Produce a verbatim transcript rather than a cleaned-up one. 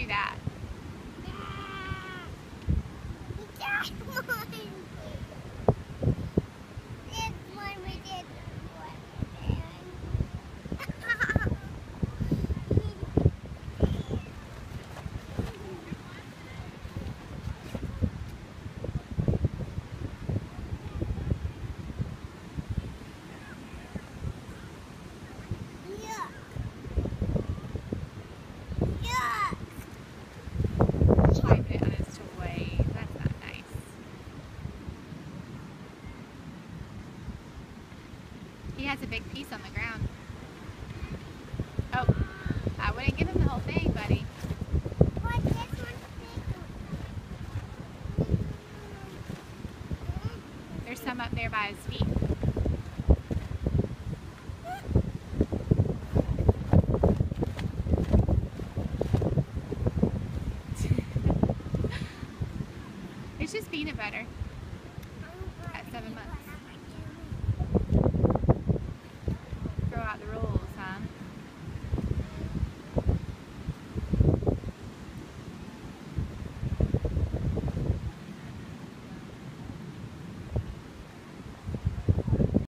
that. Wipe it on his toy. That's not nice. He has a big piece on the ground. Oh, I wouldn't give him the whole thing, buddy. There's some up there by his feet.